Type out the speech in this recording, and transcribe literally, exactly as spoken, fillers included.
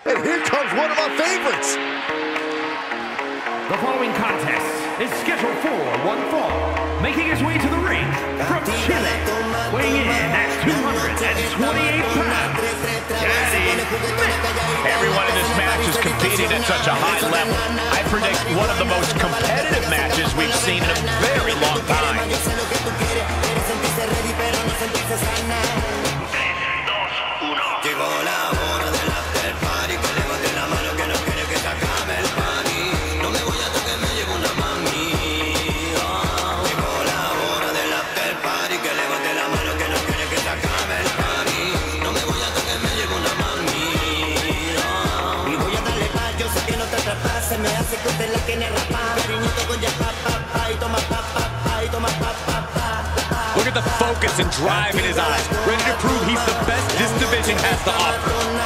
And here comes one of my favorites. The following contest is scheduled for one fall. Making his way to the ring from Chile, weighing in at two hundred twenty-eight pounds, Daddy Smith. Everyone in this match is competing at such a high level. I predict one of the most competitive matches we've seen in a very long time. Look at the focus and drive in his eyes, ready to prove he's the best this division has to offer.